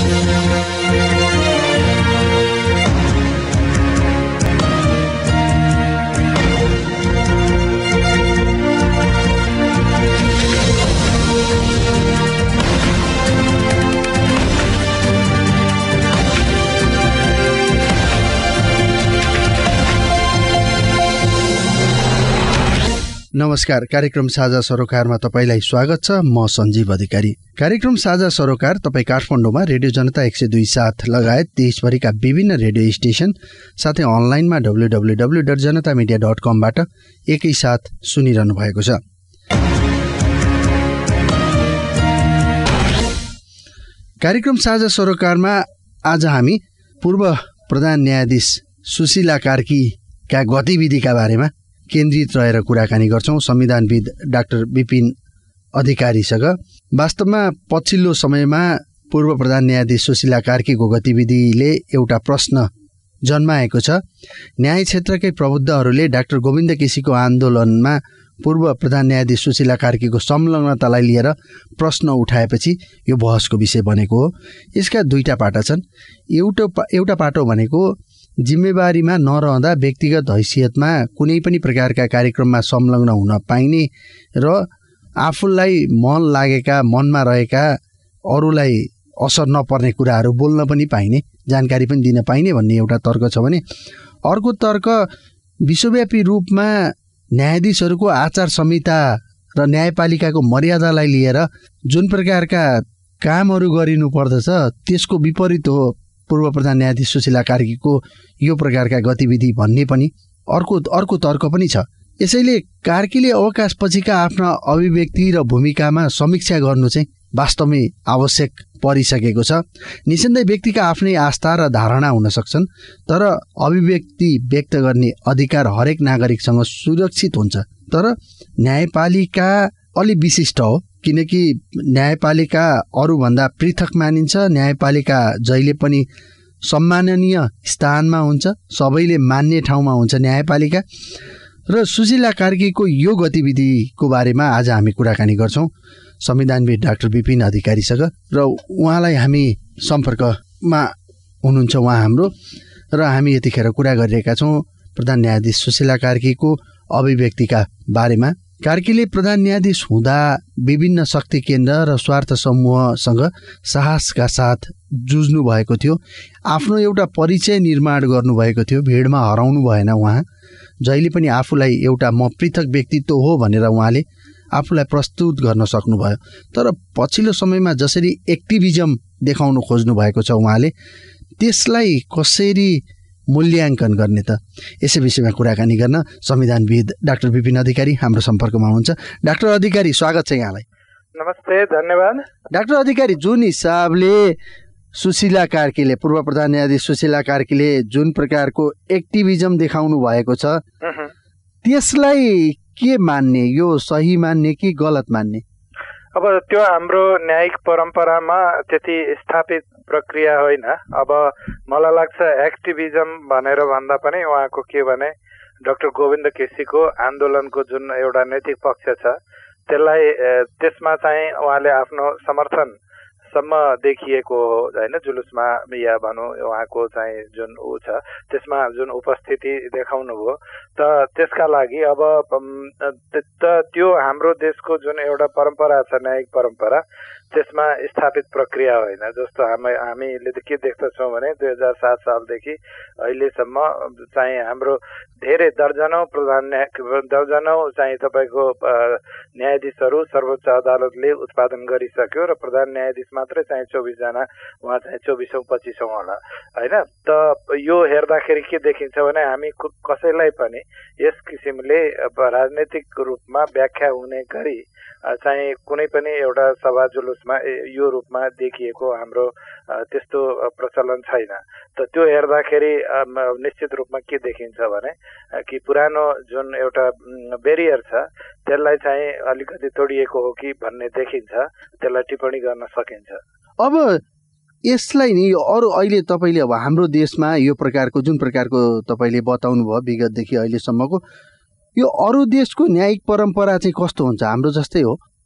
नमस्कार, कार्यक्रम साझा सरोकारमा तपाईलाई स्वागत छ। म सञ्जीव अधिकारी। कार्यक्रम साझा सरोकार तपाईँ काठमाडौँमा रेडियो जनता 102.7 लगायत देशभरिका विभिन्न रेडियो स्टेशन साथै अनलाइनमा www.janatamedia.com बाट एकैसाथ सुनिरहनु भएको छ। कार्यक्रम साझा सरोकारमा आज हामी पूर्व प्रधान न्यायाधीश सुशीला कार्कीका गतिविधिका बारेमा केन्द्रित रहेर कुराकानी गर्छौं संविधानविद डाक्टर विपिन अधिकारीसँग। वास्तवमा पछिल्लो समयमा पूर्व प्रधान न्यायाधीश सुशीला कार्कीको गतिविधिले एउटा प्रश्न जन्माएको छ। न्याय क्षेत्रकै प्रबुद्धहरूले डाक्टर गोविन्द केसीको आन्दोलनमा पूर्व प्रधान न्यायाधीश सुशीला कार्कीको संलग्नतालाई लिएर प्रश्न उठाएपछि यो बहसको विषय बनेको हो। यसका दुईटा पाटा छन्। एउटा पाटो भनेको जिम्मेवारीमा नरहँदा व्यक्तिगत हैसियतमा कुनै पनि प्रकारका कार्यक्रममा संलग्न हुन पाइने र आफूलाई मन लागेका, मनमा रहेका, अरूलाई असर नपर्ने कुराहरू बोल्न पनि पाइने, जानकारी पनि दिन पाइने भन्ने एउटा तर्क छ भने अर्को तर्क विश्वव्यापी रूपमा न्यायाधीशहरूको आचार संहिता र न्यायपालिकाको मर्यादालाई लिएर जुन प्रकारका कामहरू गरिनु पर्दछ त्यसको विपरीत हो पूर्व प्रधान न्यायाधीश सुशीला कार्कीको यो प्रकारका गतिविधि भन्ने पनि अर्को तर्क पनि छ। यसैले कार्कीले अवकाशपछिका आफ्ना अभिव्यक्ति र भूमिकामा समीक्षा गर्नु चाहिँ वास्तवमै आवश्यक परिसकेको छ। निसन्देह व्यक्तिका आफ्नै आस्था र धारणा हुन सक्छन्, तर अभिव्यक्ति व्यक्त गर्ने अधिकार हरेक नागरिकसँग सुरक्षित हुन्छ। तर न्यायपालिका अलि विशिष्ट हो, किनकि न्यायपालिका अरूभन्दा पृथक मानिन्छ। न्यायपालिका जहिले पनि सम्माननीय स्थानमा हुन्छ, सबैले मान्ने ठाउँमा हुन्छ न्यायपालिका। र सुशीला कार्कीको यो गतिविधिको बारेमा आज हामी कुराकानी गर्छौं संविधानविद डाक्टर विपिन अधिकारीसँग। र उहाँलाई हामी सम्पर्कमा हुनुहुन्छ उहाँ हाम्रो, र हामी यतिखेर कुरा गरिरहेका छौँ प्रधान न्यायाधीश सुशीला कार्कीको अभिव्यक्तिका बारेमा। कार्कीले प्रधान न्यायाधीश हुँदा विभिन्न शक्ति केन्द्र र स्वार्थ समूहसँग साहसका साथ जुझ्नु भएको थियो। आफ्नो एउटा परिचय निर्माण गर्नुभएको थियो, भिडमा हराउनु भएन। उहाँ जहिले पनि आफूलाई एउटा म पृथक व्यक्तित्व हो भनेर उहाँले आफूलाई प्रस्तुत गर्न सक्नुभयो। तर पछिल्लो समयमा जसरी एक्टिभिजम देखाउनु खोज्नु भएको छ उहाँले, त्यसलाई कसरी मूल्याङ्कन गर्ने त? यसै विषयमा कुराकानी गर्न संविधानविद डाक्टर विपिन अधिकारी हाम्रो सम्पर्कमा हुनुहुन्छ। डाक्टर अधिकारी, स्वागत छ यहाँलाई। नमस्ते, धन्यवाद। डाक्टर अधिकारी, जुन हिसाबले सुशीला कार्कीले, पूर्व प्रधान न्यायाधीश सुशीला कार्कीले जुन प्रकारको एक्टिभिजम देखाउनु भएको छ, त्यसलाई के मान्ने? यो सही मान्ने कि गलत मान्ने? अब त्यो हाम्रो न्यायिक परम्परामा त्यति स्थापित प्रक्रिया होइन। अब मलाई लाग्छ एक्टिभिजम भनेर भन्दा पनि उहाँको के भने डाक्टर गोविन्द केसीको आन्दोलनको जुन एउटा नैतिक पक्ष छ त्यसमा चाहिँ उहाँले आफ्नो समर्थनसम्म देखिएको हो होइन। जुलुसमा या भनौँ उहाँको चाहिँ जुन ऊ छ त्यसमा जुन उपस्थिति देखाउनु भयो, त त्यसका लागि अब त्यो हाम्रो देशको जुन एउटा परम्परा छ, न्यायिक परम्परा, त्यसमा स्थापित प्रक्रिया होइन। जस्तो हामीले के देख्दछौँ भने 2007 सालदेखि अहिलेसम्म चाहिँ हाम्रो धेरै दर्जनौं चाहिँ तपाईँको न्यायाधीशहरू सर्वोच्च अदालतले उत्पादन गरिसक्यो र प्रधान न्यायाधीश मात्रै चाहिँ 24 जना, उहाँ चाहिँ 24औं 25औं होला होइन। त यो हेर्दाखेरि के देखिन्छ भने हामी कसैलाई पनि यस किसिमले राजनैतिक रूपमा व्याख्या हुने गरी चाहिँ कुनै पनि एउटा सभा जुलुसमा यो रूपमा देखिएको हाम्रो त्यस्तो प्रचलन छैन। त त्यो हेर्दाखेरि निश्चित रूपमा के देखिन्छ भने कि पुरानो जुन एउटा बेरियर छ त्यसलाई चाहिँ अलिकति तोडिएको हो कि भन्ने देखिन्छ, त्यसलाई टिप्पणी गर्न सकिन्छ। अब यसलाई नि अरू अहिले तपाईँले अब हाम्रो देशमा यो प्रकारको जुन प्रकारको तपाईँले बताउनु भयो विगतदेखि अहिलेसम्मको, यो अरू देशको न्यायिक परम्परा चाहिँ कस्तो हुन्छ? हाम्रो जस्तै हो?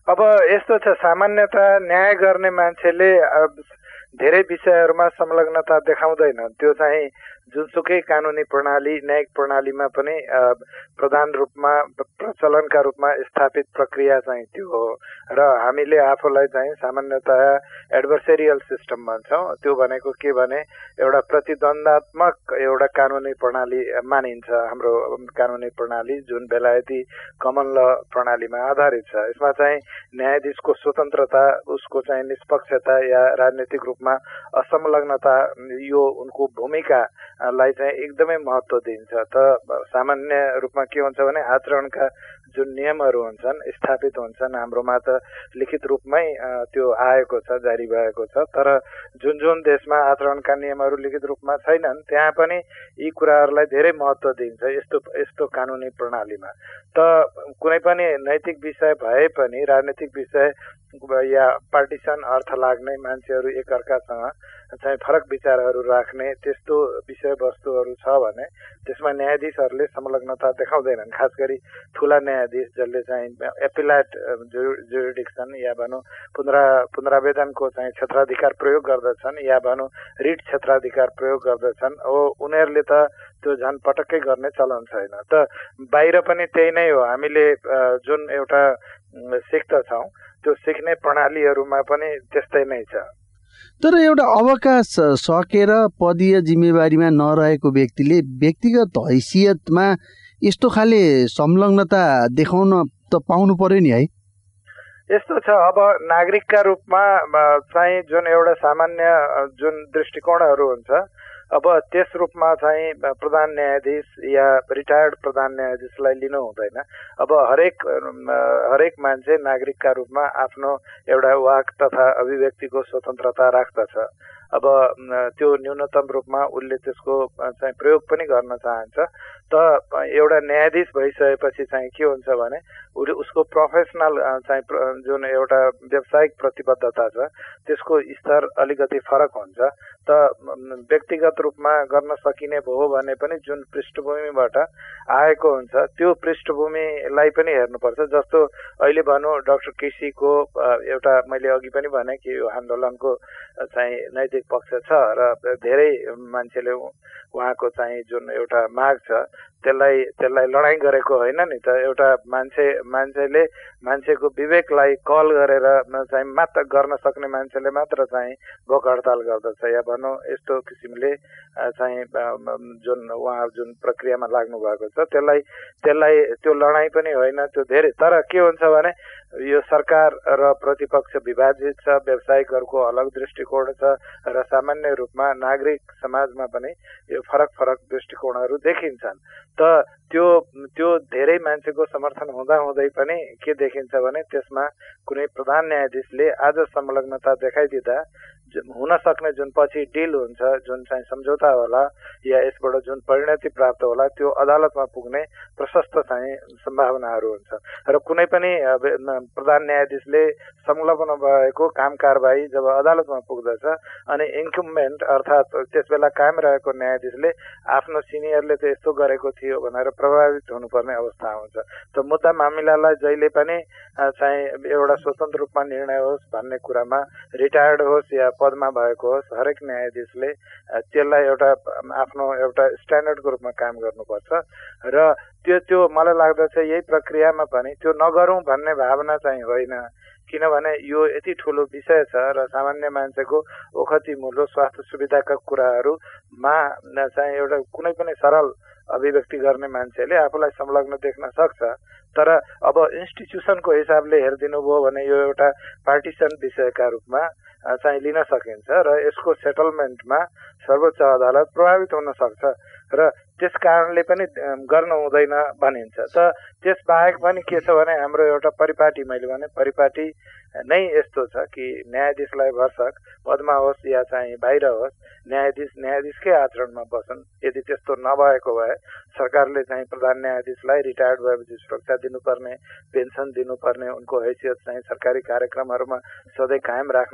अब यस्तो छ, सामान्यतः न्याय गर्ने मान्छेले धेरै विषयहरूमा संलग्नता देखाउँदैन। त्यो चाहिँ जुनसुकै कानुनी प्रणाली, न्यायिक प्रणालीमा पनि प्रधान रूपमा प्रचलनका रूपमा स्थापित प्रक्रिया चाहिँ त्यो हो। र हामीले आफूलाई चाहिँ सामान्यतः एडभर्सेरियल सिस्टम भन्छौँ। त्यो भनेको के भने एउटा प्रतिद्वन्दात्मक एउटा कानुनी प्रणाली मानिन्छ हाम्रो कानुनी प्रणाली, जुन बेलायती कमन ल प्रणालीमा आधारित छ। यसमा चाहिँ न्यायाधीशको स्वतन्त्रता, उसको चाहिँ निष्पक्षता या राजनीतिक रूपमा असंलग्नता, यो उनको भूमिकालाई चाहिँ एकदमै महत्त्व दिन्छ। त सामान्य रूपमा के हुन्छ भने आचरणका जुन नियमहरू हुन्छन्, स्थापित हुन्छन्, हाम्रोमा त लिखित रूपमै त्यो आएको छ, जारी भएको छ। तर जुन जुन देशमा आचरणका नियमहरू लिखित रूपमा छैनन्, त्यहाँ पनि यी कुराहरूलाई धेरै महत्त्व दिन्छ यस्तो कानुनी प्रणालीमा। त कुनै पनि नैतिक विषय भए पनि, राजनीतिक विषय या पार्टिसन अर्थ लाग्ने, मान्छेहरू एकअर्कासँग चाहिँ फरक विचारहरू राख्ने त्यस्तो विषयवस्तुहरू छ भने त्यसमा न्यायाधीशहरूले संलग्नता देखाउँदैनन्। खास गरी ठुला न्यायाधीश जसले चाहिँ एपिलेट जुरिडिक्सन या भनौँ पुनरावेदनको चाहिँ क्षेत्राधिकार प्रयोग गर्दछन् या भनौँ रिट क्षेत्राधिकार प्रयोग गर्दछन्, उनीहरूले त त्यो झन् पटक्कै गर्ने चलन छैन। त बाहिर पनि त्यही नै हो। हामीले जुन एउटा सिक्दछौँ त्यो सिक्ने प्रणालीहरूमा पनि त्यस्तै नै छ। तर एउटा अवकाश सकेर पदीय जिम्मेवारीमा नरहेको व्यक्तिले व्यक्तिगत हैसियतमा यस्तो खाले संलग्नता देखाउन त पाउनु पर्यो नि है? यस्तो छ, अब नागरिकका रूपमा चाहिँ जुन एउटा सामान्य जुन दृष्टिकोणहरू हुन्छ, अब त्यस रूपमा चाहिँ प्रधान न्यायाधीश या रिटायर्ड प्रधान न्यायाधीशलाई लिनु हुँदैन। अब हरेक मान्छे नागरिकका रूपमा आफ्नो एउटा वाक तथा अभिव्यक्तिको स्वतन्त्रता राख्दछ। अब त्यो न्यूनतम रूपमा उसले त्यसको चाहिँ प्रयोग पनि गर्न चाहन्छ। त एउटा न्यायाधीश भइसकेपछि चाहिँ के हुन्छ भने उसको प्रोफेसनल चाहिँ जुन एउटा व्यावसायिक प्रतिबद्धता छ त्यसको स्तर अलिकति फरक हुन्छ। त व्यक्तिगत रूपमा गर्न सकिने भयो भने पनि जुन पृष्ठभूमिबाट आएको हुन्छ त्यो पृष्ठभूमिलाई पनि हेर्नुपर्छ। जस्तो अहिले भनौँ डाक्टर केसीको एउटा, मैले अघि पनि भने कि यो आन्दोलनको चाहिँ नैतिक पक्ष छ र धेरै मान्छेले उहाँको चाहिँ जुन एउटा माग छ त्यसलाई लडाईँ गरेको होइन नि त। एउटा मान्छेले मान्छेको विवेकलाई कल गरेर चाहिँ मात्र गर्न सक्ने मान्छेले मात्र चाहिँ भोक हडताल गर्दछ या भनौँ यस्तो किसिमले चाहिँ जुन उहाँ जुन प्रक्रियामा लाग्नु भएको छ त्यसलाई त्यो लडाईँ पनि होइन, त्यो धेरै। तर के हुन्छ भने यो सरकार र प्रतिपक्ष विभाजित छ, व्यवसायिकहरूको अलग दृष्टिकोण छ र सामान्य रूपमा नागरिक समाजमा पनि यो फरक दृष्टिकोणहरू देखिन्छन्। त त्यो धेरै मान्छेको समर्थन हुँदै पनि के देखिन्छ भने त्यसमा कुनै प्रधान न्यायाधीशले आज संलग्नता देखाइदिँदा हुन सक्ने जुन पछि डिल हुन्छ, जुन चाहिँ सम्झौता होला या यसबाट जुन परिणति प्राप्त होला, त्यो अदालतमा पुग्ने प्रशस्त चाहिँ सम्भावनाहरू हुन्छ। र कुनै पनि प्रधान न्यायाधीशले संलग्न भएको काम कारबाही जब अदालतमा पुग्दछ अनि इन्कम्बेन्ट अर्थात् त्यसबेला कायम रहेको न्यायाधीशले आफ्नो सिनियरले त यस्तो गरेको थियो भनेर प्रभावित हुनुपर्ने अवस्था हुन्छ। त मुद्दा मामिलालाई जहिले पनि चाहिँ एउटा स्वतन्त्र रूपमा निर्णय होस् भन्ने कुरामा रिटायर्ड होस् या पदमा भएको होस्, हरेक न्यायाधीशले त्यसलाई एउटा आफ्नो एउटा स्ट्यान्डर्डको रूपमा काम गर्नुपर्छ। र त्यो मलाई लाग्दछ यही प्रक्रियामा पनि त्यो नगरौँ भन्ने भावना चाहिँ होइन, किनभने यो यति ठुलो विषय छ र सामान्य मान्छेको ओखतिमुलो स्वास्थ्य सुविधाका कुराहरूमा चाहिँ एउटा कुनै पनि सरल अभिव्यक्ति गर्ने मान्छेले आफूलाई संलग्न देख्न सक्छ। तर अब इन्स्टिट्युसनको हिसाबले हेरिदिनु भयो भने यो एउटा पार्टिसन विषयका रूपमा चाहिँ लिन सकिन्छ र यसको सेटलमेन्टमा सर्वोच्च अदालत प्रभावित हुन सक्छ र त्यस कारणले पनि गर्न हुँदैन भनिन्छ। त त्यसबाहेक पनि के छ भने हाम्रो एउटा परिपाटी, मैले भने परिपाटी नै यस्तो छ कि न्यायाधीशलाई भरसक पदमा होस् या चाहिँ बाहिर होस् न्यायाधीशकै आचरणमा बस्छन्। यदि त्यस्तो नभएको भए सरकारले चाहिँ प्रधान न्यायाधीशलाई रिटायर्ड भएपछि सुरक्षा दिनुपर्ने, पेन्सन दिनुपर्ने, उनको हैसियत चाहिँ सरकारी कार्यक्रमहरूमा सधैँ कायम राख्नुपर्ने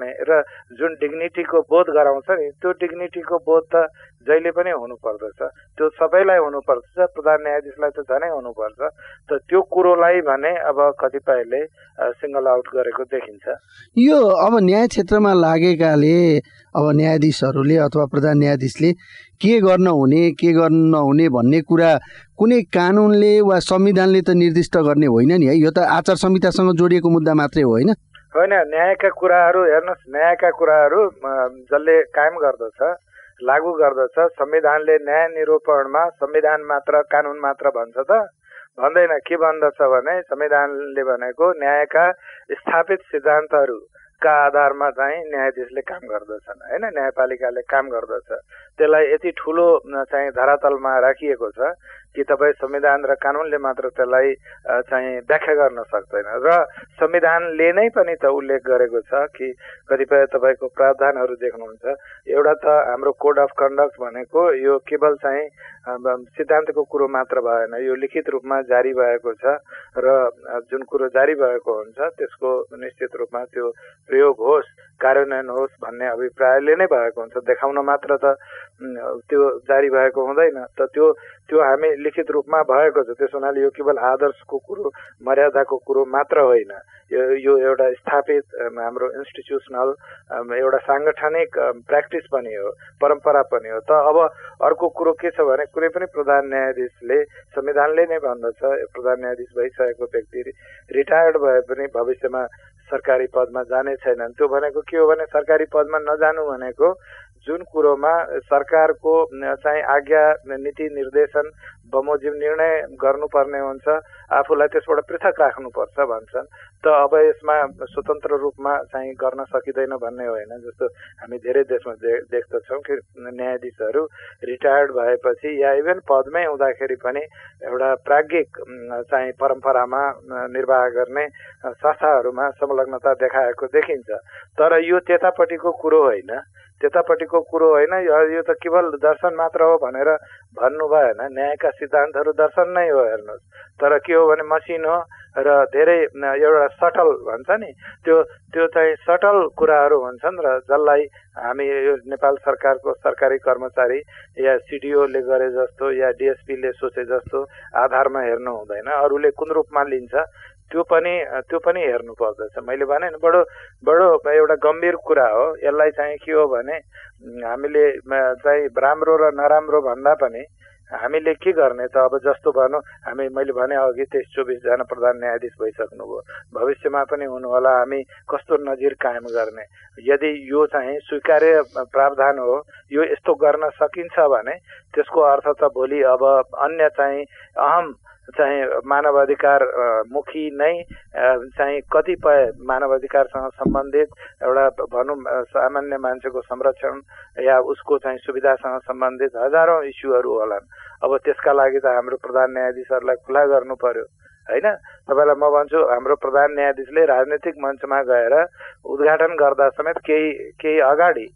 गर्ने र जुन डिग्निटीको बोध गराउँछ नि त्यो डिग्निटीको बोध त जहिले पनि हुनुपर्दछ, त्यो सबैलाई हुनुपर्दछ, प्रधान न्यायाधीशलाई त झनै हुनुपर्छ। त त्यो कुरोलाई भने अब कतिपयले सिंगल आउट गरेको देखिन्छ। यो अब न्याय क्षेत्रमा लागेकाले अब न्यायाधीशहरूले अथवा प्रधान न्यायाधीशले के गर्न हुने के गर्न नहुने भन्ने कुरा कुनै कानुनले वा संविधानले त निर्दिष्ट गर्ने होइन नि है, यो त आचार संहितासँग जोडिएको मुद्दा मात्रै हो होइन? होइन, न्यायका कुराहरू हेर्नुहोस्, न्यायका कुराहरू जसले कायम गर्दछ, लागू गर्दछ, संविधानले न्याय निरूपणमा संविधान मात्र कानुन मात्र भन्छ त भन्दैन। के भन्दछ भने संविधानले भनेको न्यायका स्थापित सिद्धान्तहरूका आधारमा चाहिँ न्यायाधीशले काम गर्दछन् होइन, न्यायपालिकाले काम गर्दछ। त्यसलाई यति ठुलो चाहिँ धरातलमा राखिएको छ कि तपाईँ संविधान र कानुनले मात्र त्यसलाई चाहिँ व्याख्या गर्न सक्दैन। र संविधानले नै पनि त उल्लेख गरेको छ कि कतिपय तपाईँको प्रावधानहरू देख्नुहुन्छ। एउटा त हाम्रो कोड अफ कन्डक्ट भनेको यो केवल चाहिँ सिद्धान्तको कुरो मात्र भएन, यो लिखित रूपमा जारी भएको छ र जुन कुरो जारी भएको हुन्छ त्यसको निश्चित रूपमा त्यो प्रयोग होस्, कार्यान्वयन होस् भन्ने अभिप्रायले नै भएको हुन्छ। देखाउन मात्र त त्यो जारी भएको हुँदैन, त त्यो हामी लिखित रूपमा भएको छ। त्यस हुनाले यो केवल आदर्शको कुरो, मर्यादाको कुरो मात्र होइन, यो एउटा स्थापित हाम्रो इन्स्टिट्युसनल एउटा साङ्गठनिक प्र्याक्टिस पनि हो, परम्परा पनि हो। त अब अर्को कुरो के छ भने कुनै पनि प्रधान न्यायाधीशले, संविधानले नै भन्दछ प्रधान न्यायाधीश भइसकेको व्यक्ति रिटायर्ड भए पनि भविष्यमा सरकारी पदमा जाने छैनन्। त्यो भनेको के हो भने सरकारी पदमा नजानु भनेको जुन कुरोमा सरकारको चाहिँ आज्ञा, नीति निर्देशन, बमोजिम निर्णय गर्नुपर्ने हुन्छ, आफूलाई त्यसबाट पृथक राख्नुपर्छ भन्छन्। त अब यसमा स्वतन्त्र रूपमा चाहिँ गर्न सकिँदैन भन्ने होइन। जस्तो हामी धेरै देशमा देख्दछौँ कि न्यायाधीशहरू रिटायर्ड भएपछि या इभन पदमै हुँदाखेरि पनि एउटा प्राज्ञिक चाहिँ परम्परामा निर्वाह गर्ने संस्थाहरूमा संलग्नता देखाएको देखिन्छ। तर यो त्यतापट्टिको कुरो होइन, त्यतापट्टिको कुरो होइन, यो त केवल दर्शन मात्र हो भनेर भन्नु भएन। न्यायका सिद्धान्तहरू दर्शन नै हो हेर्नुहोस्, तर के हो भने मसिनो र धेरै एउटा सटल भन्छ नि, त्यो चाहिँ सटल कुराहरू हुन्छन् र जसलाई हामी यो नेपाल सरकारको सरकारी कर्मचारी या सिडिओले गरे जस्तो या डिएसपीले सोचे जस्तो आधारमा हेर्नु हुँदैन, अरूले कुन रूपमा लिन्छ त्यो पनि हेर्नु पर्दछ। मैले भने नि बडो एउटा गम्भीर कुरा हो। यसलाई चाहिँ के हो भने हामीले चाहिँ राम्रो र नराम्रो भन्दा पनि हामीले के गर्ने त, अब जस्तो भनौँ मैले भने अघि 23-24 जना प्रधान न्यायाधीश भइसक्नुभयो, भविष्यमा पनि हुनुहोला, हामी कस्तो नजिर कायम गर्ने? यदि यो चाहिँ स्वीकार्य प्रावधान हो, यो यस्तो गर्न सकिन्छ भने त्यसको अर्थ त भोलि अब अन्य चाहिँ अहम चाहिँ मानवाधिकार मुखी नै चाहिँ कतिपय मानवाधिकारसँग सम्बन्धित एउटा भनौँ सामान्य मान्छेको संरक्षण या उसको चाहिँ सुविधासँग सम्बन्धित हजारौं इस्युहरू होलान्। अब त्यसका लागि त हाम्रो प्रधान न्यायाधीशहरूलाई खुला गर्नु पर्यो होइन। तपाईँलाई म भन्छु, हाम्रो प्रधान न्यायाधीशले राजनीतिक मञ्चमा गएर उद्घाटन गर्दा समेत केही अगाडि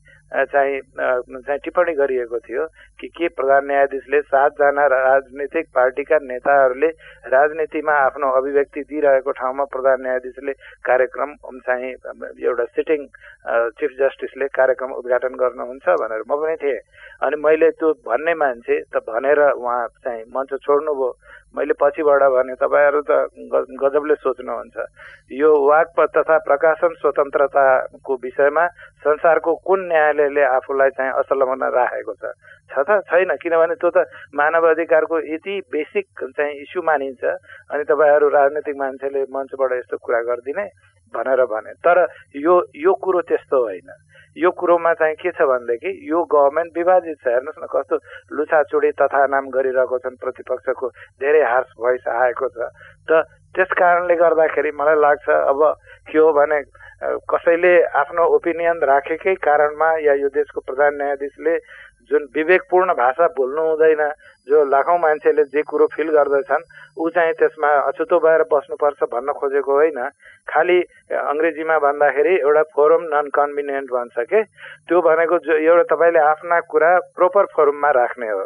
चाहिँ टिप्पणी गरिएको थियो कि के प्रधान न्यायाधीशले 7 जना राजनीतिक पार्टीका नेताहरूले राजनीतिमा आफ्नो अभिव्यक्ति दिइरहेको ठाउँमा प्रधान न्यायाधीशले कार्यक्रम चाहिँ एउटा सिटिङ चिफ जस्टिसले कार्यक्रम उद्घाटन गर्नुहुन्छ भनेर म पनि थिएँ। अनि मैले त्यो भन्ने मान्छे त भनेर उहाँ चाहिँ मञ्च छोड्नुभयो। मैले पछिबाट भने तपाईँहरू त गजबले सोच्नुहुन्छ, यो वाक तथा प्रकाशन स्वतन्त्रताको विषयमा संसारको कुन न्यायालयले आफूलाई चाहिँ असलमना राखेको छ त? छैन। किनभने त्यो त मानव अधिकारको यति बेसिक चाहिँ इस्यु मानिन्छ। अनि तपाईँहरू राजनीतिक मान्छेले मञ्चबाट यस्तो कुरा गरिदिने भनेर भने। तर यो कुरो त्यस्तो होइन। यो कुरोमा चाहिँ के छ भनेदेखि यो गभर्मेन्ट विभाजित छ। हेर्नुहोस् न कस्तो लुछाचुडी तथा नाम गरिरहेको छन्, प्रतिपक्षको धेरै हार्स भोइस आएको छ। त त्यस कारणले गर्दाखेरि मलाई लाग्छ अब के हो भने कसैले आफ्नो ओपिनियन राखेकै कारणमा या यो देशको प्रधान न्यायाधीशले जुन विवेकपूर्ण भाषा बोल्नु हुँदैन, जो लाखौं मान्छेले जे कुरो फिल गर्दछन् ऊ चाहिँ त्यसमा अछुतो भएर बस्नुपर्छ भन्न खोजेको होइन। खालि अंग्रेजीमा भन्दाखेरि एउटा फोरम नन कन्भिनियन्ट भन्छ के, त्यो भनेको एउटा तपाईँले आफ्ना कुरा प्रोपर फोरममा राख्ने हो।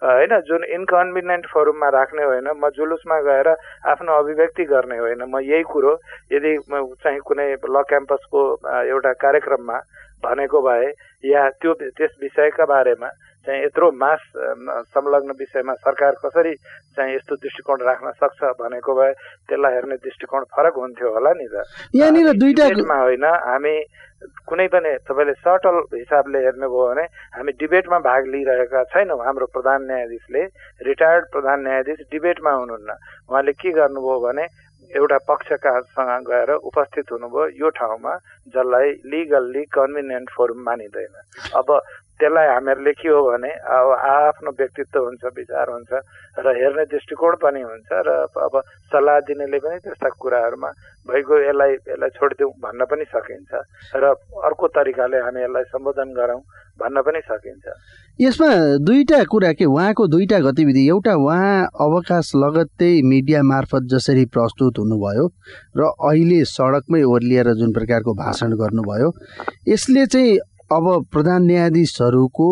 होइन, जुन इन्कन्भिनियन्ट फोरममा राख्ने होइन, म जुलुसमा गएर आफ्नो अभिव्यक्ति गर्ने होइन। म यही कुरो यदि चाहिँ कुनै ल क्याम्पसको एउटा कार्यक्रममा भनेको भए या त्यस विषयका बारेमा चाहिँ यत्रो मास संलग्न विषयमा सरकार कसरी चाहिँ यस्तो दृष्टिकोण राख्न सक्छ भनेको भए त्यसलाई हेर्ने दृष्टिकोण फरक हुन्थ्यो होला नि त। यहाँनिर दुईटामा होइन, हामी कुनै पनि तपाईँले सटल हिसाबले हेर्नुभयो भने हामी डिबेटमा भाग लिइरहेका छैनौँ। हाम्रो प्रधान न्यायाधीशले, रिटायर्ड प्रधान न्यायाधीश डिबेटमा हुनुहुन्न। उहाँले के गर्नुभयो भने एउटा पक्षकारसँग गएर उपस्थित हुनुभयो यो ठाउँमा जसलाई लिगल्ली कन्भिनियन्ट फोरम मानिँदैन। अब त्यसलाई हामीहरूले के हो भने अब आफ्नो व्यक्तित्व हुन्छ, विचार हुन्छ र हेर्ने दृष्टिकोण पनि हुन्छ र अब सल्लाह दिनेले पनि त्यस्ता कुराहरूमा भइगयो यसलाई छोडिदिउँ भन्न पनि सकिन्छ र अर्को तरिकाले हामी यसलाई सम्बोधन गरौँ भन्न पनि सकिन्छ। यसमा दुईटा कुरा के उहाँको दुईटा गतिविधि, एउटा उहाँ अवकाश लगत्तै मिडिया मार्फत जसरी प्रस्तुत हुनुभयो र अहिले सडकमै ओर्लिएर जुन प्रकारको भाषण गर्नुभयो, यसले चाहिँ अब प्रधान न्यायाधीशहरूको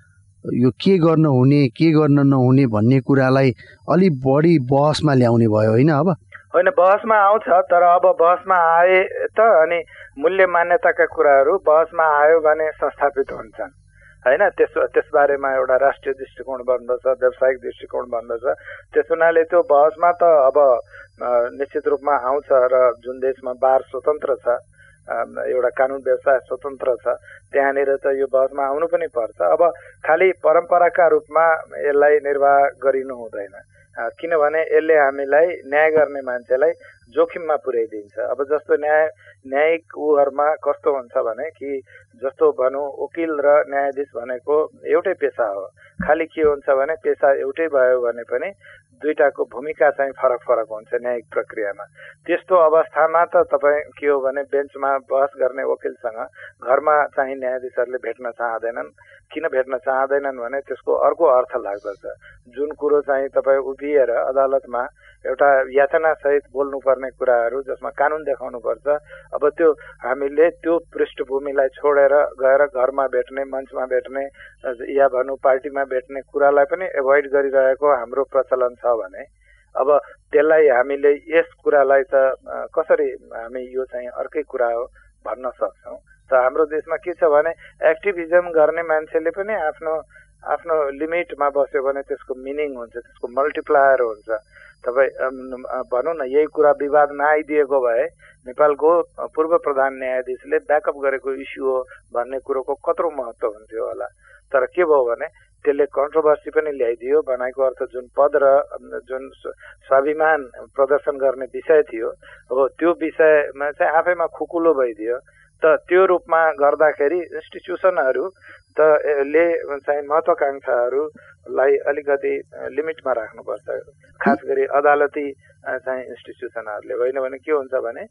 यो के गर्न हुने के गर्न नहुने भन्ने कुरालाई अलि बढी बहसमा ल्याउने भयो होइन? अब होइन, बहसमा आउँछ, तर अब बहसमा आए त अनि मूल्य मान्यताका कुराहरू बहसमा आयो भने संस्थापित हुन्छन् होइन। त्यसबारेमा एउटा राष्ट्रिय दृष्टिकोण बन्दछ, व्यावसायिक दृष्टिकोण बन्दछ। त्यस हुनाले त्यो बहसमा त अब निश्चित रूपमा आउँछ र जुन देशमा बार स्वतन्त्र छ, एउटा कानुन व्यवस्था स्वतन्त्र छ, त्यहाँनिर त यो बहसमा आउनु पनि पर्छ। अब खालि परम्पराका रूपमा यसलाई निर्वाह गरिनु हुँदैन, किनभने यसले हामीलाई न्याय गर्ने मान्छेलाई जोखिममा पुर्याइदिन्छ। अब जस्तो न्यायिक उहरूमा कस्तो हुन्छ भने कि जस्तो भनौँ वकिल र न्यायाधीश भनेको एउटै पेसा हो, खालि के हुन्छ भने पेसा एउटै भयो भने पनि दुईटाको भूमिका चाहिँ फरक फरक हुन्छ न्यायिक प्रक्रियामा। त्यस्तो अवस्थामा त तपाईँ के हो भने बेन्चमा बहस गर्ने वकिलसँग घरमा चाहिँ न्यायाधीशहरूले भेट्न चाहँदैनन्। किन भेट्न चाहँदैनन् भने त्यसको अर्को अर्थ लाग्दछ। जुन कुरो चाहिँ तपाईँ उभिएर अदालतमा एउटा यातनासहित बोल्नुपर्ने कुराहरू जसमा कानुन देखाउनुपर्छ, अब त्यो हामीले त्यो पृष्ठभूमिलाई छोडेर गएर घरमा भेट्ने, मञ्चमा भेट्ने या भनौँ पार्टीमा भेट्ने कुरालाई पनि एभोइड गरिरहेको हाम्रो प्रचलन छ भने अब त्यसलाई हामीले यस कुरालाई त कसरी हामी यो चाहिँ अर्कै कुरा हो भन्न सक्छौँ। त हाम्रो देशमा के छ भने एक्टिभिजम गर्ने मान्छेले पनि आफ्नो लिमिटमा बस्यो भने त्यसको मिनिङ हुन्छ, त्यसको मल्टिप्लायर हुन्छ। तपाईँ भनौँ न यही कुरा विवाद नआइदिएको भए नेपालको पूर्व प्रधान न्यायाधीशले ब्याकअप गरेको इस्यु हो भन्ने कुरोको कत्रो महत्त्व हुन्थ्यो होला। तर के भयो भने त्यसले कन्ट्रोभर्सी पनि ल्याइदियो। बनाएको अर्थ जुन पद र जुन स्वाभिमान प्रदर्शन गर्ने विषय थियो, अब त्यो विषयमा चाहिँ आफैमा खुकुलो भइदियो। त त्यो रूपमा गर्दाखेरि इन्स्टिट्युसनहरू त ले चाहिँ महत्त्वाकांक्षाहरूलाई अलिकति लिमिटमा राख्नुपर्छ, खास गरी अदालती चाहिँ इन्स्टिट्युसनहरूले। होइन भने के हुन्छ भने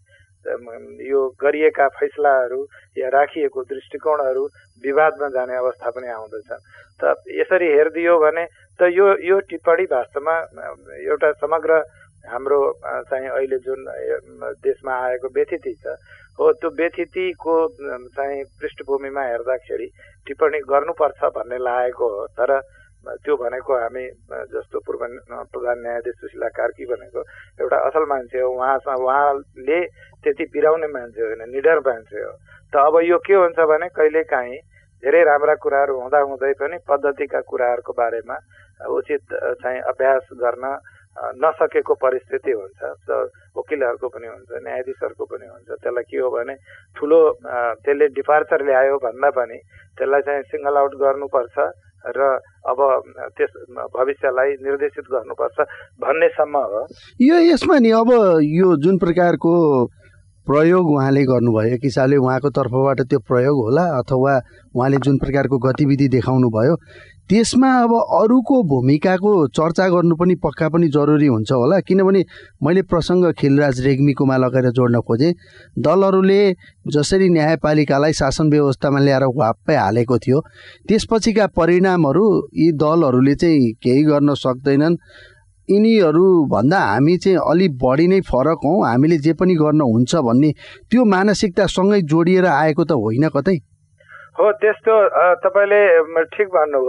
यो गरिएका फैसलाहरू या राखिएको दृष्टिकोणहरू विवादमा जाने अवस्था पनि आउँदछ। त यसरी हेरिदियो भने त यो टिप्पणी वास्तवमा एउटा समग्र हाम्रो चाहिँ अहिले जुन देशमा आएको व्यथिति छ हो, त्यो व्यथितिको चाहिँ पृष्ठभूमिमा हेर्दाखेरि टिप्पणी गर्नुपर्छ भन्ने लागेको हो। तर त्यो भनेको हामी जस्तो पूर्व प्रधान न्यायाधीश सुशीला कार्की भनेको एउटा असल मान्छे हो, उहाँले त्यति पिराउने मान्छे होइन, निडर मान्छे हो। त अब यो के हुन्छ भने कहिलेकाहीँ धेरै राम्रा कुराहरू हुँदाहुँदै पनि पद्धतिका कुराहरूको बारेमा उचित चाहिँ अभ्यास गर्न नसकेको परिस्थिति हुन्छ। वकिलहरूको पनि हुन्छ, न्यायाधीशहरूको पनि हुन्छ। त्यसलाई के हो भने ठुलो त्यसले डिपार्चर ल्यायो भन्दा पनि त्यसलाई चाहिँ सिङ्गल आउट गर्नुपर्छ र अब त्यस भविष्यलाई निर्देशित गर्नुपर्छ भन्नेसम्म हो। यसमा नि अब यो जुन प्रकारको प्रयोग उहाँले गर्नुभयो, एक हिसाबले उहाँको तर्फबाट त्यो प्रयोग होला अथवा उहाँले जुन प्रकारको गतिविधि देखाउनु भयो त्यसमा अब अरूको भूमिकाको चर्चा गर्नु पनि पक्का पनि जरुरी हुन्छ होला। किनभने मैले प्रसङ्ग खिलराज रेग्मीकोमा लगेर जोड्न खोजेँ, दलहरूले जसरी न्यायपालिकालाई शासन व्यवस्थामा ल्याएर वाप्पै हालेको थियो त्यसपछिका परिणामहरू यी दलहरूले चाहिँ केही गर्न सक्दैनन्, यिनीहरू भन्दा हामी चाहिँ अलि बढी नै फरक हौँ, हामीले जे पनि गर्न हुन्छ भन्ने त्यो मानसिकतासँगै जोडिएर आएको त होइन कतै? हो, त्यस्तो तपाईँले ठिक भन्नुभयो।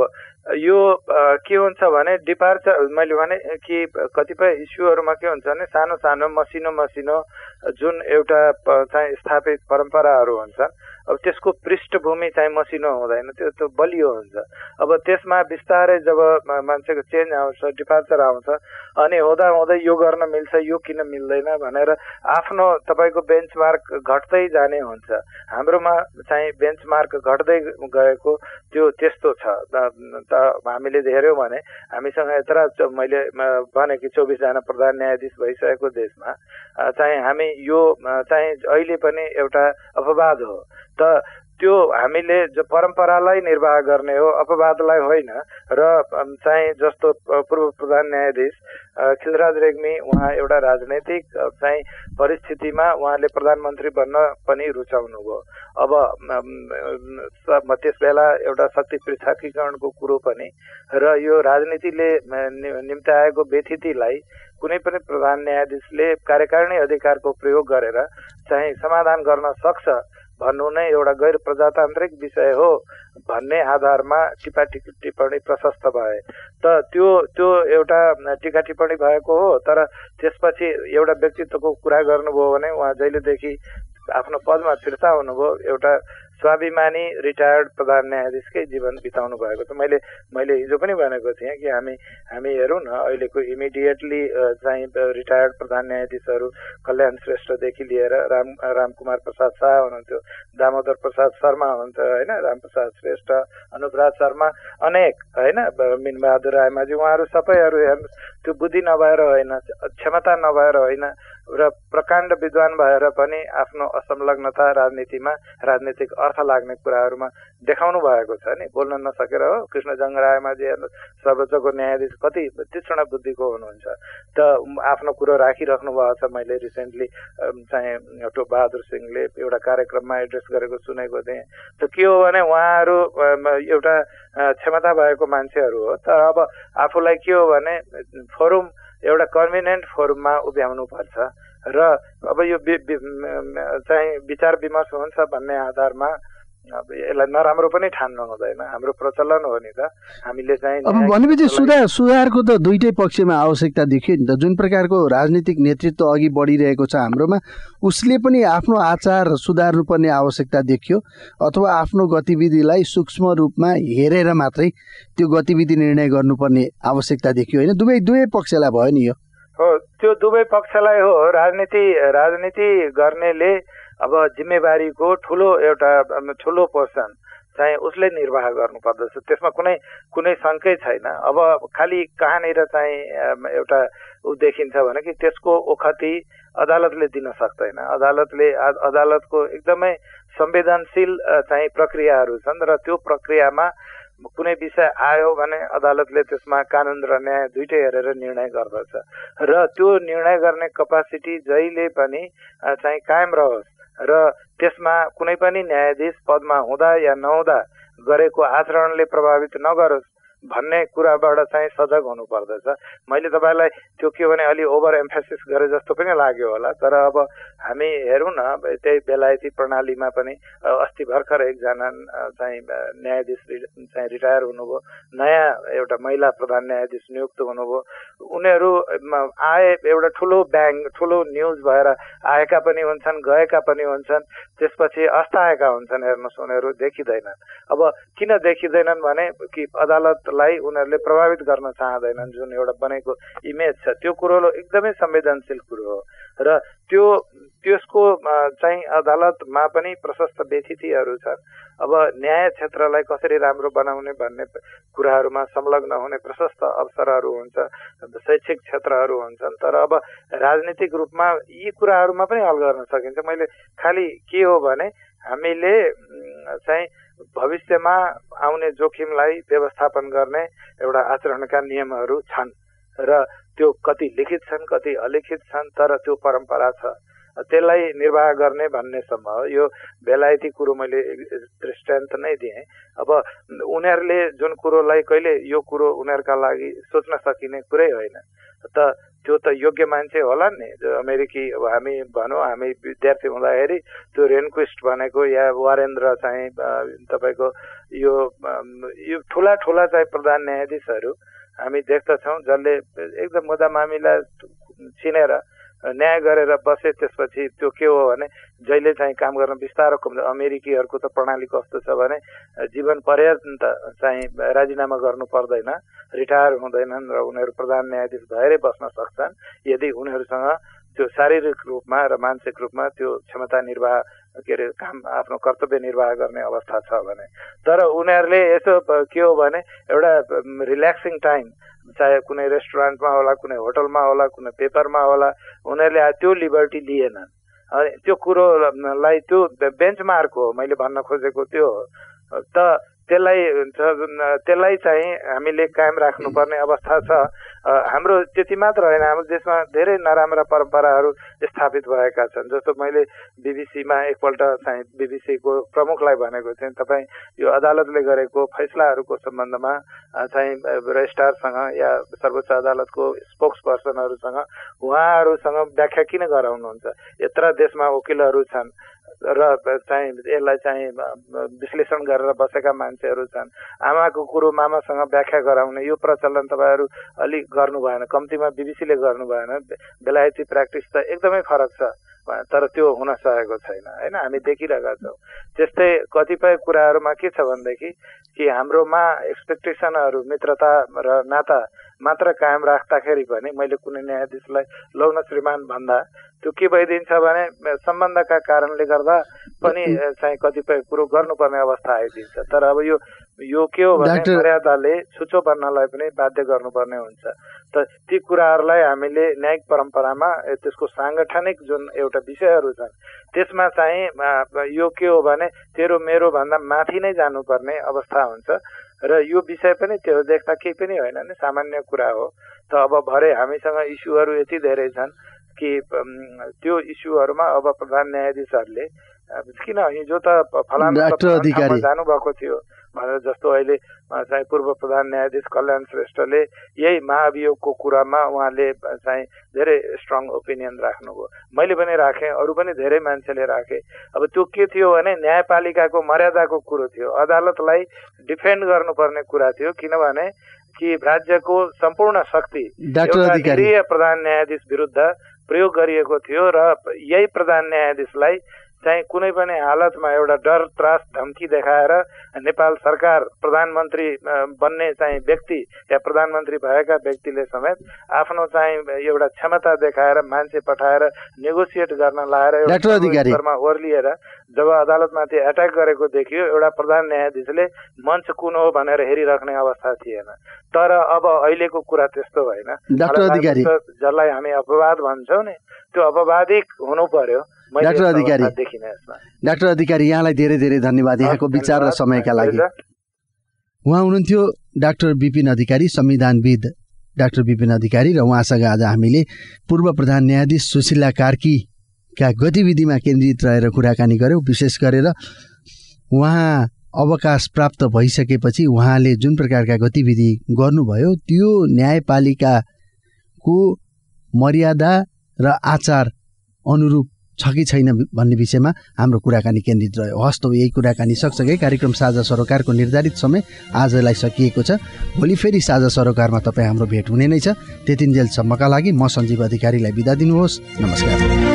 यो के हुन्छ भने डिपार्चर मैले भने कि कतिपय इस्युहरूमा के हुन्छ भने सानो सानो मसिनो जुन एउटा चाहिँ स्थापित परम्पराहरू हुन्छन् अब त्यसको पृष्ठभूमि चाहिँ मसिनो हुँदैन, त्यो बलियो हुन्छ। अब त्यसमा बिस्तारै जब मान्छेको चेन्ज आउँछ, डिपार्चर आउँछ, अनि हुँदा हुँदै यो गर्न मिल्छ, यो किन मिल्दैन भनेर आफ्नो तपाईँको बेन्चमार्क घट्दै जाने हुन्छ। हाम्रोमा चाहिँ बेन्चमार्क घट्दै गएको त्यो त्यस्तो छ। त हामीले हेऱ्यौँ भने हामीसँग यत्र मैले भने कि 24 जना प्रधान न्यायाधीश भइसकेको देशमा चाहिँ हामी यो चाहिँ अहिले पनि एउटा अपवाद हो। त त्यो हामीले जो परम्परालाई निर्वाह गर्ने हो, अपवादलाई होइन। र चाहिँ जस्तो पूर्व प्रधान न्यायाधीश खिलराज रेग्मी, उहाँ एउटा राजनैतिक चाहिँ परिस्थितिमा उहाँले प्रधानमन्त्री बन्न पनि रुचाउनु भयो। अब त्यस बेला एउटा शक्ति पृथकीकरणको कुरो पनि र यो राजनीतिले निम्त्याएको व्यथितिलाई कुनै पनि प्रधान न्यायाधीशले कार्यकारिणी अधिकारको प्रयोग गरेर चाहिँ समाधान गर्न सक्छ भन्नु नै एउटा गैर प्रजातान्त्रिक विषय हो भन्ने आधारमा टिप्पणी प्रशस्त भए। त त्यो एउटा टिका टिप्पणी भएको हो। तर त्यसपछि एउटा व्यक्तित्वको कुरा गर्नुभयो भने उहाँ जहिलेदेखि आफ्नो पदमा फिर्ता हुनुभयो एउटा स्वाभिमानी रिटायर्ड प्रधान न्यायाधीशकै जीवन बिताउनु भएको छ। मैले हिजो पनि भनेको थिएँ कि हामी हेरौँ न अहिलेको इमिडिएटली चाहिँ रिटायर्ड प्रधान न्यायाधीशहरू कल्याण श्रेष्ठदेखि लिएर रामकुमार प्रसाद शाह हुनुहुन्थ्यो, दामोदर प्रसाद शर्मा हुनुहुन्थ्यो होइन, रामप्रसाद श्रेष्ठ, अनुपराज शर्मा, अनेक होइन, मिनबहादुर रायमाझी, उहाँहरू सबैहरू हेर्नु त्यो बुद्धि नभएर होइन, क्षमता नभएर होइन र प्रकाण्ड विद्वान भएर पनि आफ्नो असंलग्नता राजनीतिमा राजनीतिक अर्थ लाग्ने कुराहरूमा देखाउनु भएको छ नि, बोल्न नसकेर हो। कृष्णजङ्ग रायमाझी हेर्नु सर्वोच्चको न्यायाधीश कति तीक्ष्ण बुद्धिको हुनुहुन्छ, त आफ्नो कुरो राखिराख्नु भएको छ। मैले रिसेन्टली चाहिँ टोप बहादुर सिंहले एउटा कार्यक्रममा एड्रेस गरेको सुनेको थिएँ। त के हो भने उहाँहरू एउटा क्षमता भएको मान्छेहरू हो, तर अब आफूलाई के हो भने फोरम एउटा कन्भिनियन्ट फोरममा उभ्याउनु पर्छ र अब यो चाहिँ विचार विमर्श हुन्छ भन्ने आधारमा अब यसलाई नराम्रो पनि ठान्नु हुँदैन। हाम्रो प्रचलन हो नि त, हामीले चाहिँ अब भनेपछि सुधारको त दुईटै पक्षमा आवश्यकता देखियो नि त। जुन प्रकारको राजनीतिक नेतृत्व अघि बढिरहेको छ हाम्रोमा, उसले पनि आफ्नो आचार सुधार्नुपर्ने आवश्यकता देखियो, अथवा आफ्नो गतिविधिलाई सूक्ष्म रूपमा हेरेर मात्रै त्यो गतिविधि निर्णय गर्नुपर्ने आवश्यकता देखियो होइन? दुवै पक्षलाई भयो नि यो। हो, त्यो दुवै पक्षलाई हो। राजनीति गर्नेले अब जिम्मेवारीको ठुलो पोर्सन चाहिँ उसले निर्वाह गर्नु पर्दछ, त्यसमा कुनै शङ्कै छैन। अब खालि कहाँनिर चाहिँ एउटा देखिन्छ भने कि त्यसको ओखती अदालतले दिन सक्दैन। अदालतको एकदमै संवेदनशील चाहिँ प्रक्रियाहरू छन् र त्यो प्रक्रियामा कुनै विषय आयो भने अदालतले त्यसमा कानुन र न्याय दुइटै हेरेर निर्णय गर्दछ र त्यो निर्णय गर्ने कपासिटी जहिले पनि चाहिँ कायम रहोस् र त्यसमा कुनै पनि न्यायाधीश पदमा हुँदा या नहुँदा गरेको आचरणले प्रभावित नगरोस् भन्ने कुराबाट चाहिँ सजग हुनु पर्दछ। मैले तपाईँलाई त्यो के भने अलि ओभर एम्फेसिस गरे जस्तो पनि लाग्यो होला, तर अब हामी हेरौँ न त्यही बेलायती प्रणालीमा पनि अस्ति भर्खर एकजना चाहिँ न्यायाधीश चाहिँ रिटायर हुनुभयो, नयाँ एउटा महिला प्रधान न्यायाधीश नियुक्त हुनुभयो। उनीहरू आए एउटा ठुलो न्युज भएर आएका पनि हुन्छन्, गएका पनि हुन्छन्, त्यसपछि अस्ताएका हुन्छन्। हेर्नुहोस्, उनीहरू देखिँदैनन्। अब किन देखिँदैनन् भने कि अदालतलाई उनीहरूले प्रभावित गर्न चाहँदैनन्। जुन एउटा बनेको इमेज छ त्यो कुरो एकदमै संवेदनशील कुरो हो र त्यसको चाहिँ अदालतमा पनि प्रशस्त व्यथितिहरू छन्। अब न्याय क्षेत्रलाई कसरी राम्रो बनाउने भन्ने कुराहरूमा संलग्न हुने प्रशस्त अवसरहरू हुन्छ, शैक्षिक क्षेत्रहरू हुन्छन्, तर अब राजनीतिक रूपमा यी कुराहरूमा पनि हल गर्न सकिन्छ। मैले खालि के हो भने हामीले चाहिँ भविष्यमा आउने जोखिमलाई व्यवस्थापन गर्ने एउटा आचरणका नियमहरू छन् र त्यो कति लिखित छन् कति अलिखित छन्, तर त्यो परम्परा छ, त्यसलाई निर्वाह गर्ने भन्नेसम्म हो। यो बेलायती कुरो मैले दृष्टान्त नै दिएँ। अब उनीहरूले जुन कुरोलाई कहिले यो कुरो उनीहरूका लागि सोच्न सकिने कुरै होइन त त्यो त योग्य मान्छे होला नि। अमेरिकी हामी भनौँ हामी विद्यार्थी हुँदाखेरि त्यो रेनक्विस्ट भनेको या वारेन्द्र चाहिँ तपाईँको यो ठुला ठुला चाहिँ प्रधान न्यायाधीशहरू हामी देख्दछौँ जसले एकदम मुद्दा मामिला छिनेर न्याय गरेर बसे। त्यसपछि त्यो के हो भने जहिले चाहिँ काम गर्न बिस्तारो अमेरिकीहरूको त प्रणाली कस्तो छ भने जीवन पर्यन्त चाहिँ राजीनामा गर्नु पर्दैन, रिटायर हुँदैनन् र उनीहरू प्रधान न्यायाधीश भएरै बस्न सक्छन् यदि उनीहरूसँग त्यो शारीरिक रूपमा र मानसिक रूपमा त्यो क्षमता निर्वाह काम आफ्नो कर्तव्य निर्वाह गर्ने अवस्था छ भने। तर उनीहरूले यसो के हो भने एउटा रिल्याक्सिङ टाइम चाहे कुनै रेस्टुरेन्टमा होला, कुनै होटलमा होला, कुनै पेपरमा होला, उनीहरूले त्यो लिबर्टी लिएनन्। अनि त्यो कुरोलाई त्यो बेन्चमार्क हो मैले भन्न खोजेको त्यो हो। त त्यसलाई चाहिँ हामीले कायम राख्नुपर्ने अवस्था छ। हाम्रो त्यति मात्र होइन, हाम्रो देशमा धेरै नराम्रा परम्पराहरू स्थापित भएका छन्। जस्तो मैले बीबीसीमा एकपल्ट चाहिँ बीबीसीको प्रमुखलाई भनेको थिएँ, तपाईँ यो अदालतले गरेको फैसलाहरूको सम्बन्धमा चाहिँ रजिस्ट्रारसँग या सर्वोच्च अदालतको स्पोक्स पर्सनहरूसँग उहाँहरूसँग व्याख्या किन गराउनुहुन्छ? यत्र देशमा वकिलहरू छन् र चाहिँ यसलाई चाहिँ विश्लेषण गरेर बसेका मान्छेहरू छन्। आमाको कुरो मामासँग व्याख्या गराउने यो प्रचलन तपाईँहरू अलिक गर्नु भएन, कम्तीमा बीबीसीले गर्नु भएन। बेलायती प्र्याक्टिस त एकदमै फरक छ, तर त्यो हुन सकेको छैन होइन, हामी देखिरहेका छौँ। त्यस्तै कतिपय कुराहरूमा के छ भनेदेखि कि हाम्रोमा एक्सपेक्टेसनहरू मित्रता र नाता मात्र कायम राख्दाखेरि पनि मैले कुनै न्यायाधीशलाई लौ न श्रीमान भन्दा त्यो के भइदिन्छ भने सम्बन्धका कारणले गर्दा पनि चाहिँ कतिपय कुरो गर्नुपर्ने अवस्था आइदिन्छ। तर अब यो के हो भने मर्यादाले छुचो बन्नलाई पनि बाध्य गर्नुपर्ने हुन्छ। त ती कुराहरूलाई हामीले न्यायिक परम्परामा त्यसको साङ्गठनिक जुन एउटा विषयहरू छन् त्यसमा चाहिँ यो के हो भने तेरो मेरो भन्दा माथि नै जानुपर्ने अवस्था हुन्छ। र यो विषय पनि त्यो देख्दा केही पनि होइन नि, सामान्य कुरा हो। त अब भरे हामीसँग इस्युहरू यति धेरै छन् कि त्यो इस्युहरूमा अब प्रधान न्यायाधीशहरूले किन हिजो त फलाना जानुभएको थियो भनेर, जस्तो अहिले चाहिँ पूर्व प्रधान न्यायाधीश कल्याण श्रेष्ठले यही महाभियोगको कुरामा उहाँले चाहिँ धेरै स्ट्रङ ओपिनियन राख्नुभयो, मैले पनि राखेँ, अरू पनि धेरै मान्छेले राखे। अब त्यो के थियो भने न्यायपालिकाको मर्यादाको कुरो थियो, अदालतलाई डिफेन्ड गर्नुपर्ने कुरा थियो, किनभने कि राज्यको सम्पूर्ण शक्ति केन्द्रीय प्रधान न्यायाधीश विरुद्ध प्रयोग गरिएको थियो र यही प्रधान न्यायाधीशलाई चाहिँ कुनै पनि हालतमा एउटा डर त्रास धम्की देखाएर नेपाल सरकार प्रधानमन्त्री बन्ने चाहिँ व्यक्ति या प्रधानमन्त्री भएका व्यक्तिले समेत आफ्नो चाहिँ एउटा क्षमता देखाएर मान्छे पठाएर नेगोसिएट गर्न लाएर एउटा ओर्लिएर जब अदालतमाथि एट्याक गरेको देखियो, एउटा प्रधान न्यायाधीशले मञ्च कुन हो भनेर हेरिराख्ने अवस्था थिएन। तर अब अहिलेको कुरा त्यस्तो होइन, जसलाई हामी अपवाद भन्छौँ नि त्यो अपवादिक हुनु पर्यो। डाक्टर अधिकारी यहाँलाई धेरै धेरै धन्यवाद यहाँको विचार र समयका लागि। उहाँ हुनुहुन्थ्यो डाक्टर विपिन अधिकारी, संविधानविद डाक्टर विपिन अधिकारी, र उहाँसँग आज हामीले पूर्व प्रधान न्यायाधीश सुशीला कार्कीका गतिविधिमा केन्द्रित रहेर कुराकानी गऱ्यौँ। विशेष गरेर उहाँ अवकाश प्राप्त भइसकेपछि उहाँले जुन प्रकारका गतिविधि गर्नुभयो त्यो न्यायपालिकाको मर्यादा र आचार अनुरूप छ कि छैन भन्ने विषयमा हाम्रो कुराकानी केन्द्रित रह्यो। हस् त यही कुराकानी सँगसँगै कार्यक्रम साझा सरोकारको निर्धारित समय आजलाई सकिएको छ। भोलि फेरि साझा सरोकारमा तपाईँ हाम्रो भेट हुने नै छ। त्यतिन्जेलसम्मका लागि म सञ्जीव अधिकारीलाई बिदा दिनुहोस्। नमस्कार।